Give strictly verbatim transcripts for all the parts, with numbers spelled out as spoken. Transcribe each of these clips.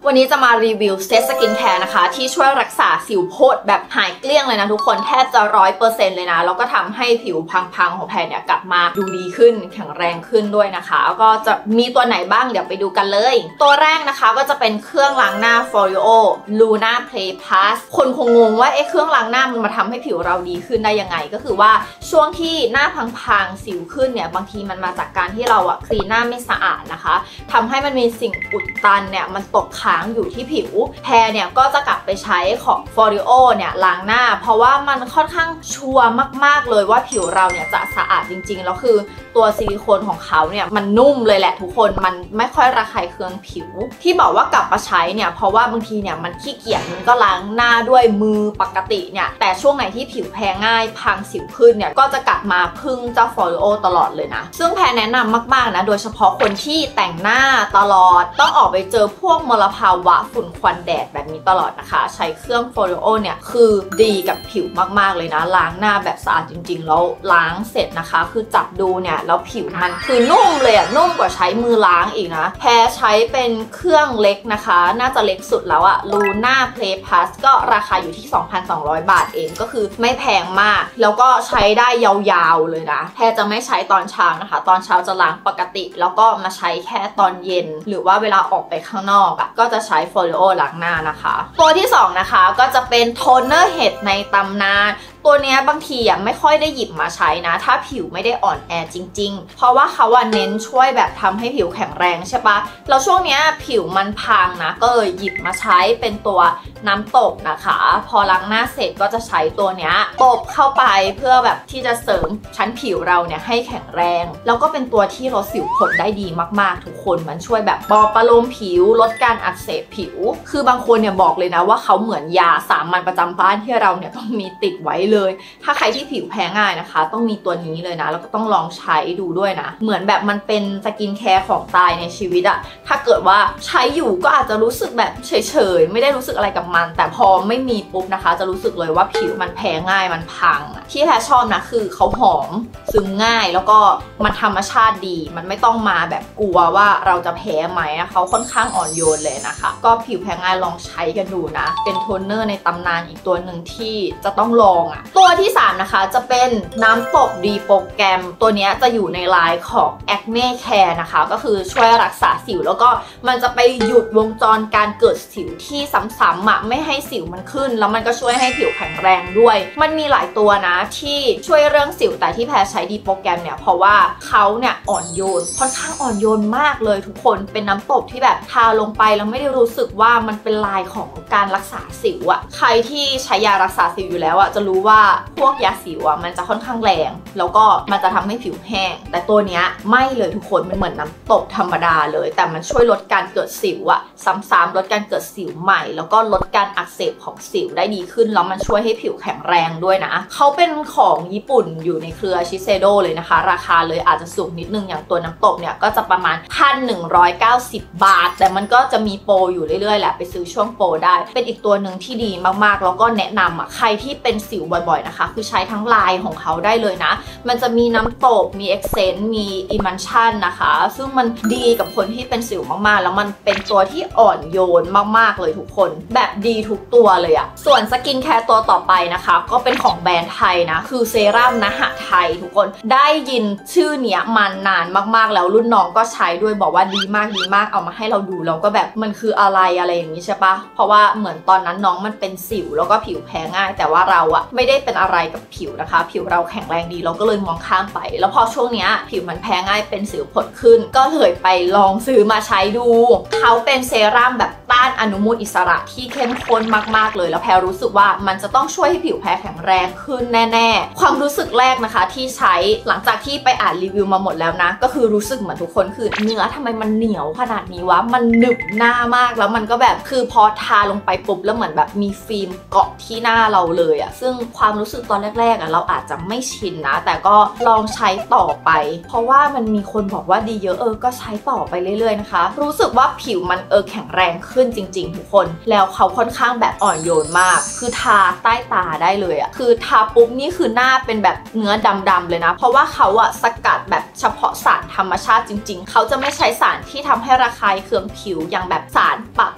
วันนี้จะมารีวิวเซตสกินแคร์นะคะที่ช่วยรักษาสิวโพดแบบหายเกลี้ยงเลยนะทุกคนแทบจะร้อยเปอร์เซ็นต์เลยนะแล้วก็ทำให้ผิวพังๆของแพรเนี่ยกลับมาดูดีขึ้นแข็งแรงขึ้นด้วยนะคะแล้วก็จะมีตัวไหนบ้างเดี๋ยวไปดูกันเลยตัวแรกนะคะก็จะเป็นเครื่องล้างหน้า Foreo Luna Play Plus คนคงงงว่าเอ๊ะเครื่องล้างหน้ามันมาทำให้ผิวเราดีขึ้นได้ยังไงก็คือว่าช่วงที่หน้าพังๆสิวขึ้นเนี่ยบางทีมันมาจากการที่เราอะคลีนหน้าไม่สะอาดนะคะทำให้มันมีสิ่งอุดตันเนี่ยมันตกค้างอยู่ที่ผิวแพรเนี่ยก็จะกลับไปใช้ของ Foreo เนี่ยล้างหน้าเพราะว่ามันค่อนข้างชัวร์มากๆเลยว่าผิวเราเนี่ยจะสะอาดจริงๆแล้วคือตัวซิลิโคนของเขาเนี่ยมันนุ่มเลยแหละทุกคนมันไม่ค่อยระคายเคืองผิวที่บอกว่ากลับมาใช้เนี่ยเพราะว่าบางทีเนี่ยมันขี้เกียจมันก็ล้างหน้าด้วยมือปกติเนี่ยแต่ช่วงไหนที่ผิวแพ้ง่ายพังสิวขึ้นเนี่ยก็จะกลับมาพึ่งเจ้า Foreo ตลอดเลยนะซึ่งแพรแนะนำมากๆนะโดยเฉพาะคนที่แต่งหน้าตลอดต้องออกไปเจอพวกมลภาวะฝุ่นควันแดดแบบนี้ตลอดนะคะใช้เครื่อง Foreo เนี่ยคือดีกับผิวมากๆเลยนะล้างหน้าแบบสะอาดจริงๆแล้วล้างเสร็จนะคะคือจับดูเนี่ยแล้วผิวมันคือนุ่มเลยอะนุ่มกว่าใช้มือล้างอีกนะแพรใช้เป็นเครื่องเล็กนะคะน่าจะเล็กสุดแล้วอะ Luna Play Plus ก็ราคาอยู่ที่ สองพันสองร้อย บาทเองก็คือไม่แพงมากแล้วก็ใช้ได้ยาวๆเลยนะแพรจะไม่ใช้ตอนเช้านะคะตอนเช้าจะล้างปกติแล้วก็มาใช้แค่ตอนเย็นหรือว่าเวลาออกไปข้างนอกอะก็จะใช้ Foreo ล้างหน้านะคะตัวที่สองนะคะก็จะเป็นโทนเนอร์เห็ดในตำนานตัวนี้บางทีอ่ะไม่ค่อยได้หยิบมาใช้นะถ้าผิวไม่ได้อ่อนแอจริงๆเพราะว่าเขาว่าเน้นช่วยแบบทำให้ผิวแข็งแรงใช่ปะแล้วช่วงนี้ผิวมันพังนะก็เลยหยิบมาใช้เป็นตัวน้ำตบนะคะพอล้างหน้าเสร็จก็จะใช้ตัวเนี้ยตบเข้าไปเพื่อแบบที่จะเสริมชั้นผิวเราเนี่ยให้แข็งแรงแล้วก็เป็นตัวที่ลดสิวผดได้ดีมากๆทุกคนมันช่วยแบบปลอบประโลมผิวลดการอักเสบผิวคือบางคนเนี่ยบอกเลยนะว่าเขาเหมือนยาสามัญประจำบ้านที่เราเนี่ยต้องมีติดไว้เลยถ้าใครที่ผิวแพ้ง่ายนะคะต้องมีตัวนี้เลยนะแล้วก็ต้องลองใช้ดูด้วยนะเหมือนแบบมันเป็นสกินแคร์ของตายในชีวิตอะถ้าเกิดว่าใช้อยู่ก็อาจจะรู้สึกแบบเฉยๆไม่ได้รู้สึกอะไรกับมันแต่พอไม่มีปุ๊บนะคะจะรู้สึกเลยว่าผิวมันแพ้ง่ายมันพังที่แพรชอบนะคือเขาหอมซึมง่ายแล้วก็มันธรรมชาติดีมันไม่ต้องมาแบบกลัวว่าเราจะแพ้ไหมนะเขาค่อนข้างอ่อนโยนเลยนะคะก็ผิวแพ้ง่ายลองใช้กันดูนะเป็นโทนเนอร์ในตำนานอีกตัวหนึ่งที่จะต้องลองอะตัวที่สามนะคะจะเป็นน้ำตบดีโปรแกรมตัวนี้จะอยู่ในไลน์ของ Acne Care นะคะก็คือช่วยรักษาสิวแล้วก็มันจะไปหยุดวงจรการเกิดสิวที่ซ้ำๆอ่ะไม่ให้สิวมันขึ้นแล้วมันก็ช่วยให้ผิวแข็งแรงด้วยมันมีหลายตัวนะที่ช่วยเรื่องสิวแต่ที่แพรใช้ดีโปรแกรมเนี่ยเพราะว่าเขาเนี่ยอ่อนโยนค่อนข้างอ่อนโยนมากเลยทุกคนเป็นน้ำตบที่แบบทาลงไปแล้วไม่ได้รู้สึกว่ามันเป็นลายของการรักษาสิวอ่ะใครที่ใช้ยารักษาสิวอยู่แล้วอ่ะจะรู้ว่าพวกยาสิวอ่ะมันจะค่อนข้างแรงแล้วก็มันจะทำให้ผิวแห้งแต่ตัวเนี้ยไม่เลยทุกคนมันเหมือนน้ำตบธรรมดาเลยแต่มันช่วยลดการเกิดสิวอ่ะซ้ำๆลดการเกิดสิวใหม่แล้วก็ลดการอักเสบของสิวได้ดีขึ้นแล้วมันช่วยให้ผิวแข็งแรงด้วยนะเขาเป็นของญี่ปุ่นอยู่ในเครือชิเซโดเลยนะคะราคาเลยอาจจะสูงนิดนึงอย่างตัวน้ำตบเนี่ยก็จะประมาณ หนึ่งพันหนึ่งร้อยเก้าสิบ บาทแต่มันก็จะมีโปรอยู่เรื่อยๆแหละไปซื้อช่วงโปรได้เป็นอีกตัวหนึ่งที่ดีมากๆแล้วก็แนะนำอ่ะใครที่เป็นสิวบ่อยๆนะคะคือใช้ทั้งลายของเขาได้เลยนะมันจะมีน้ำตบมีเอ็กเซนต์มีอิมันชั่นนะคะซึ่งมันดีกับคนที่เป็นสิวมากๆแล้วมันเป็นตัวที่อ่อนโยนมากๆเลยทุกคนแบบดีทุกตัวเลยอะส่วนสกินแคร์ตัวต่อไปนะคะก็เป็นของแบรนด์ไทยนะคือเซรั่มนะหะไทยทุกคนได้ยินชื่อเนี้ยมานานมากๆแล้วรุ่นน้องก็ใช้ด้วยบอกว่าดีมากดีมากเอามาให้เราดูเราก็แบบมันคืออะไรอะไรอย่างนี้ใช่ปะเพราะว่าเหมือนตอนนั้นน้องมันเป็นสิวแล้วก็ผิวแพ้ง่ายแต่ว่าเราอะไม่ได้เป็นอะไรกับผิวนะคะผิวเราแข็งแรงดีเราก็เลยมองข้ามไปแล้วพอช่วงเนี้ยผิวมันแพ้ง่ายเป็นสิวผดขึ้นก็เลยไปลองซื้อมาใช้ดูเขาเป็นเซรั่มแบบต้านอนุมูลอิสระที่เข้มข้นมากๆเลยแล้วแพรรู้สึกว่ามันจะต้องช่วยให้ผิวแพ้แข็งแรงขึ้นแน่ๆความรู้สึกแรกนะคะที่ใช้หลังจากที่ไปอ่านรีวิวมาหมดแล้วนะก็คือรู้สึกเหมือนทุกคนคือเนื้อทำไมมันเหนียวขนาดนี้วะมันหนึบหน้ามากแล้วมันก็แบบคือพอทาลงไปปุ๊บแล้วเหมือนแบบมีฟิล์มเกาะที่หน้าเราเลยอะซึ่งความรู้สึกตอนแรกๆอะเราอาจจะไม่ชินนะแต่ก็ลองใช้ต่อไปเพราะว่ามันมีคนบอกว่าดีเยอะเออก็ใช้ต่อไปเรื่อยๆนะคะรู้สึกว่าผิวมันเออแข็งแรงขึ้นจริงๆทุกคนแล้วเขาค่อนข้างแบบอ่อนโยนมากคือทาใต้ตาได้เลยอะคือทาปุ๊บนี่คือหน้าเป็นแบบเนื้อดำๆเลยนะเพราะว่าเขาอะสกัดแบบเฉพาะสารธรรมชาติจริงๆเขาจะไม่ใช้สารที่ทำให้ระคายเคืองผิวอย่างแบบสารปะแต่ง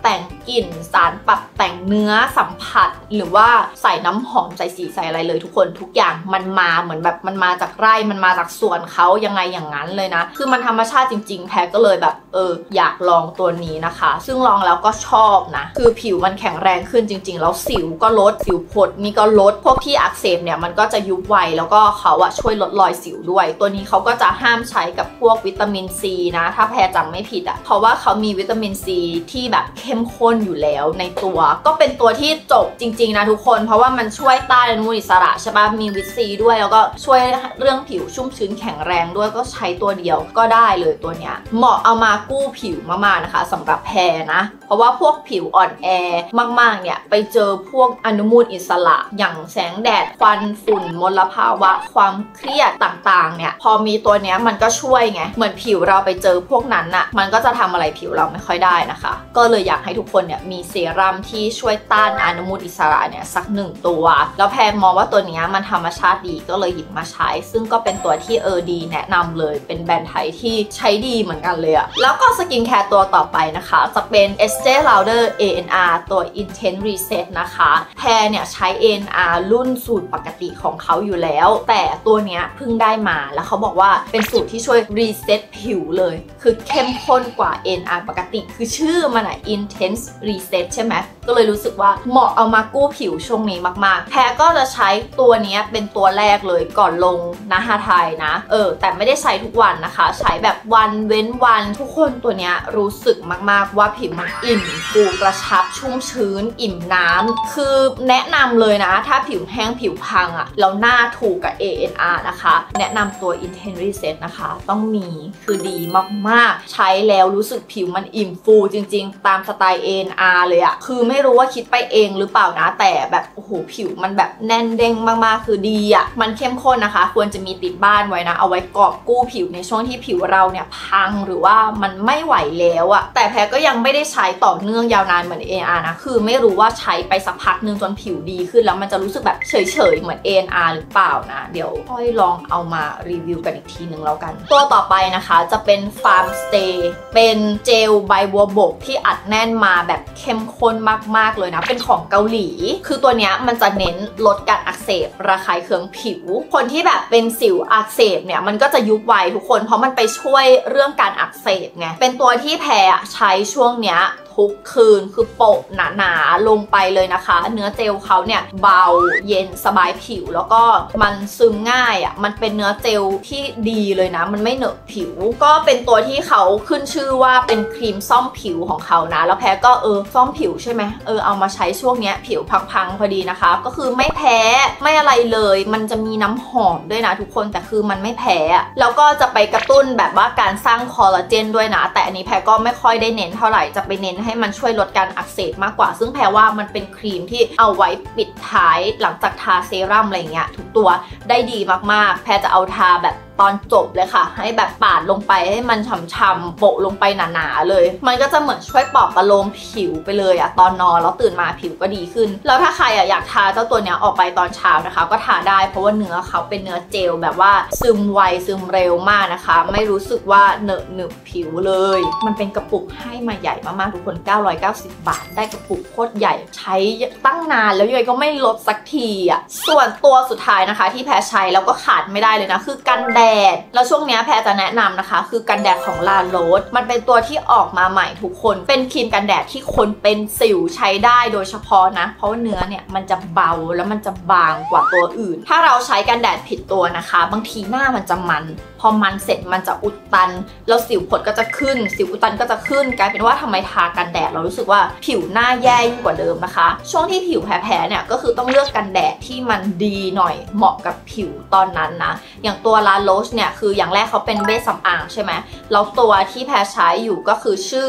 กลิ่นสารปรับแต่งเนื้อสัมผัสหรือว่าใส่น้ำหอมใส่สีใส่อะไรเลยทุกคนทุกอย่างมันมาเหมือนแบบมันมาจากไร่มันมาจากสวนเขายังไงอย่างนั้นเลยนะคือมันธรรมชาติจริงๆแพรก็เลยแบบเอออยากลองตัวนี้นะคะซึ่งลองแล้วก็ชอบนะคือผิวมันแข็งแรงขึ้นจริงๆแล้วสิวก็ลดสิวผดนี่ก็ลดพวกที่อักเสบเนี่ยมันก็จะยุบไวแล้วก็เขาอะช่วยลดรอยสิวด้วยตัวนี้เขาก็จะห้ามใช้กับพวกวิตามินซีนะถ้าแพรจำไม่ผิดอะเพราะว่าเขามีวิตามินซีที่แบบเข้มข้นอยู่แล้วในตัวก็เป็นตัวที่จบจริงๆนะทุกคนเพราะว่ามันช่วยต้านอนุมูลอิสระใช่ปะมีวิตซีด้วยแล้วก็ช่วยเรื่องผิวชุ่มชื้นแข็งแรงด้วยก็ใช้ตัวเดียวก็ได้เลยตัวเนี้ยเหมาะเอามากู้ผิวมากๆนะคะสำหรับแพรนะเพราะว่าพวกผิวอ่อนแอมากๆเนี่ยไปเจอพวกอนุมูลอิสระอย่างแสงแดดควันฝุ่นมลภาวะความเครียดต่างๆเนี่ยพอมีตัวเนี้ยมันก็ช่วยไงเหมือนผิวเราไปเจอพวกนั้นน่ะมันก็จะทำอะไรผิวเราไม่ค่อยได้นะคะก็เลยอยากให้ทุกคนเนี่ยมีเซรั่มที่ช่วยต้านอนุมูลอิสระเนี่ยสักหนึ่งตัวแล้วแพรมองว่าตัวนี้มันธรรมชาติดีก็เลยหยิบมาใช้ซึ่งก็เป็นตัวที่เออดีแนะนำเลยเป็นแบรนด์ไทยที่ใช้ดีเหมือนกันเลยอะแล้วก็สกินแคร์ตัวต่อไปนะคะจะเป็น Estee Lauder เอ เอ็น อาร์ ตัว Intense Reset นะคะแพรเนี่ยใช้ เอ เอ็น อาร์ รุ่นสูตรปกติของเขาอยู่แล้วแต่ตัวเนี้ยเพิ่งได้มาแล้วเขาบอกว่าเป็นสูตรที่ช่วย reset ผิวเลยคือเข้มข้นกว่า เอ เอ็น อาร์ ปกติคือชื่อมันอะ Intense Reset ใช่ไหมก็เลยรู้สึกว่าเหมาะเอามากู้ผิวช่วงนี้มากๆแพรก็จะใช้ตัวนี้เป็นตัวแรกเลยก่อนลงนะฮาไทยนะเออแต่ไม่ได้ใช้ทุกวันนะคะใช้แบบวันเว้นวันทุกคนตัวนี้รู้สึกมากๆว่าผิวมันอิ่มฟูกระชับชุ่มชื้นอิ่มน้ำคือแนะนำเลยนะถ้าผิวแห้งผิวพังอะแล้วหน้าถูกกับ เอ เอ็น อาร์ นะคะแนะนำตัว Intense Reset นะคะต้องมีคือดีมากๆใช้แล้วรู้สึกผิวมันอิ่มฟูจริงๆตามสไตล์ เอ เอ็น อาร์ เลยอะคือไม่รู้ว่าคิดไปเองหรือเปล่านะแต่แบบโอ้โหผิวมันแบบแน่นเด้งมากๆคือดีอะมันเข้มข้นนะคะควรจะมีติดบ้านไว้นะเอาไว้กอบกู้ผิวในช่วงที่ผิวเราเนี่ยพังหรือว่ามันไม่ไหวแล้วอะแต่แพรก็ยังไม่ได้ใช้ต่อเนื่องยาวนานเหมือน เอ เอ็น อาร์ นะคือไม่รู้ว่าใช้ไปสักพักนึงจนผิวดีขึ้นแล้วมันจะรู้สึกแบบเฉยๆเหมือน เอ เอ็น อาร์ หรือเปล่านะเดี๋ยวค่อยลองเอามารีวิวกันอีกทีนึงแล้วกันตัวต่อไปนะคะจะเป็น Farm Stay เป็นเจลใบบัวบกที่อัดแน่นมาแบบเข้มข้นมากๆเลยนะเป็นของเกาหลีคือตัวเนี้ยมันจะเน้นลดการอักเสบระคายเคืองผิวคนที่แบบเป็นสิวอักเสบเนี่ยมันก็จะยุบไวทุกคนเพราะมันไปช่วยเรื่องการอักเสบไงเป็นตัวที่แพรใช้ช่วงเนี้ยทุกคืนคือโปะหนาๆลงไปเลยนะคะเนื้อเจลเขาเนี่ยเบาเย็นสบายผิวแล้วก็มันซึมง่ายอ่ะมันเป็นเนื้อเจลที่ดีเลยนะมันไม่เหนอะผิวก็เป็นตัวที่เขาขึ้นชื่อว่าเป็นครีมซ่อมผิวของเขานะแล้วแพ้ก็เออซ่อมผิวใช่ไหมเออเอามาใช้ช่วงเนี้ยผิวพังๆพอดีนะคะก็คือไม่แพ้ไม่อะไรเลยมันจะมีน้ำหอมด้วยนะทุกคนแต่คือมันไม่แพ้แล้วก็จะไปกระตุ้นแบบว่าการสร้างคอลลาเจนด้วยนะแต่อันนี้แพ้ก็ไม่ค่อยได้เน้นเท่าไหร่จะไปเน้นให้มันช่วยลดการอักเสบมากกว่าซึ่งแพรว่ามันเป็นครีมที่เอาไว้ปิดท้ายหลังจากทาเซรั่มอะไรเงี้ยทุกตัวได้ดีมากๆแพรจะเอาทาแบบตอนจบเลยค่ะให้แบบปาดลงไปให้มันฉ่ำๆโปะลงไปหนาๆเลยมันก็จะเหมือนช่วยปลอบประโลมผิวไปเลยอะตอนนอนแล้วตื่นมาผิวก็ดีขึ้นแล้วถ้าใครอะอยากทาเจ้าตัวเนี้ยออกไปตอนเช้านะคะก็ทาได้เพราะว่าเนื้อเขาเป็นเนื้อเจลแบบว่าซึมไวซึมเร็วมากนะคะไม่รู้สึกว่าเหนอะหนึบผิวเลยมันเป็นกระปุกให้มาใหญ่มากๆทุกคนเก้าร้อยเก้าสิบบาทได้กระปุกโคตรใหญ่ใช้ตั้งนานแล้วยังไงก็ไม่ลดสักทีอะส่วนตัวสุดท้ายนะคะที่แพรใช้แล้วก็ขาดไม่ได้เลยนะคือกันแดดแล้วช่วงนี้แพรจะแนะนำนะคะคือกันแดดของลาโรสมันเป็นตัวที่ออกมาใหม่ทุกคนเป็นครีมกันแดดที่คนเป็นสิวใช้ได้โดยเฉพาะนะเพราะเนื้อเนี่ยมันจะเบาแล้วมันจะบางกว่าตัวอื่นถ้าเราใช้กันแดดผิดตัวนะคะบางทีหน้ามันจะมันพอมันเสร็จมันจะอุดตันแล้วสิวผดก็จะขึ้นสิวอุดตันก็จะขึ้นกลายเป็นว่าทำไมทากันแดดเรารู้สึกว่าผิวหน้าแย่ยิ่งกว่าเดิมนะคะช่วงที่ผิวแพ้ๆเนี่ยก็คือต้องเลือกกันแดดที่มันดีหน่อยเหมาะกับผิวตอนนั้นนะอย่างตัวลาโรสเนี่ยคืออย่างแรกเขาเป็นเบสสำอางใช่ไหมแล้วตัวที่แพรใช้อยู่ก็คือชื่อ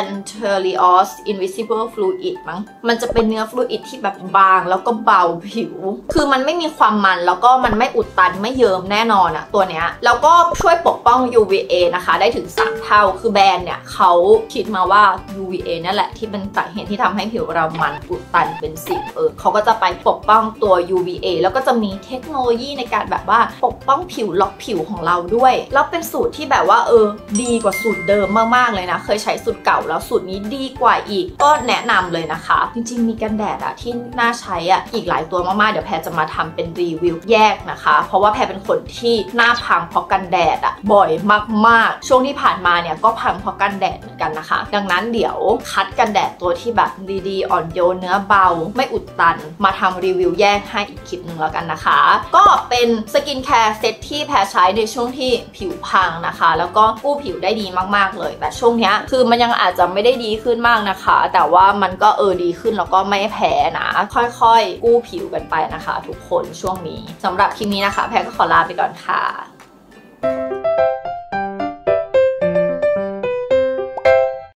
Anterios Invisible Fluid มั้งมันจะเป็นเนื้อฟลูอิดที่แบบบางแล้วก็เบาผิวคือมันไม่มีความมันแล้วก็มันไม่อุดตันไม่เยิ้มแน่นอนอะตัวเนี้ยแล้วก็ช่วยปกป้อง ยู วี เอ นะคะได้ถึงสามเท่าคือแบรนด์เนี่ยเขาคิดมาว่า ยู วี เอ นั่นแหละที่เป็นสาเหตุที่ทำให้ผิวเรามันอุดตันเป็นสิวเออเขาก็จะไปปกป้องตัว ยู วี เอ แล้วก็จะมีเทคโนโลยีในการแบบว่าปกป้องผิวล็อกผิวของเราด้วยแล้วเป็นสูตรที่แบบว่าเออดีกว่าสูตรเดิมมากๆเลยนะเคยใช้สูตรเก่าแล้วสูตรนี้ดีกว่าอีกก็แนะนำเลยนะคะจริงๆมีกันแดดอะที่น่าใช้อะอีกหลายตัวมากๆเดี๋ยวแพรจะมาทำเป็นรีวิวแยกนะคะเพราะว่าแพรเป็นคนที่หน้าพังเพราะกันแดดอะบ่อยมากๆช่วงที่ผ่านมาเนี่ยก็พังเพราะกันแดดเหมือนกันนะคะดังนั้นเดี๋ยวคัดกันแดดตัวที่แบบดีๆอ่อนโยนเนื้อเบาไม่อุดตันมาทำรีวิวแยกให้อีกคลิปหนึ่งแล้วกันนะคะก็เป็นสกินแคร์เซตที่แพรใช้ในช่วงที่ผิวพังนะคะแล้วก็กู้ผิวได้ดีมากๆเลยแต่ช่วงนี้คือมันยังอาจจะไม่ได้ดีขึ้นมากนะคะแต่ว่ามันก็เออดีขึ้นแล้วก็ไม่แพ้นะค่อยๆกู้ผิวกันไปนะคะทุกคนช่วงนี้สำหรับคลิปนี้นะคะแพรก็ขอลาไปก่อนค่ะ